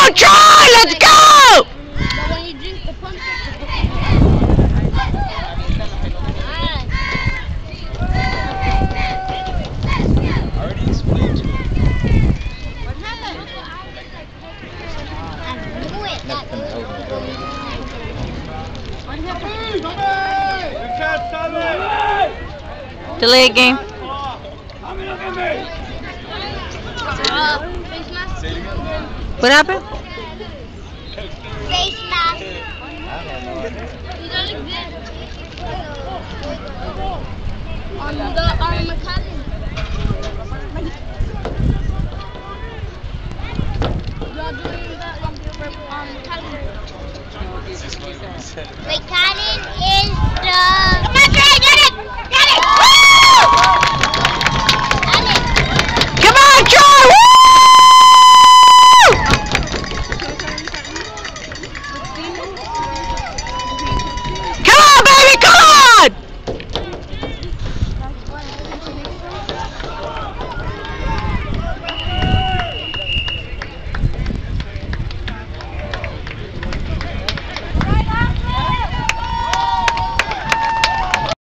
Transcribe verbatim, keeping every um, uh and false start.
try! Let's go! But when you drink the pumpkin. I already explained to him. What happened? I knew it. That What happened? Delay game. Uh, face mask. Say it again. What happened? Face mask. I don't know. You don't exist. On the on the cousin. You're doing that on the cousin. It's just like you said. Wait.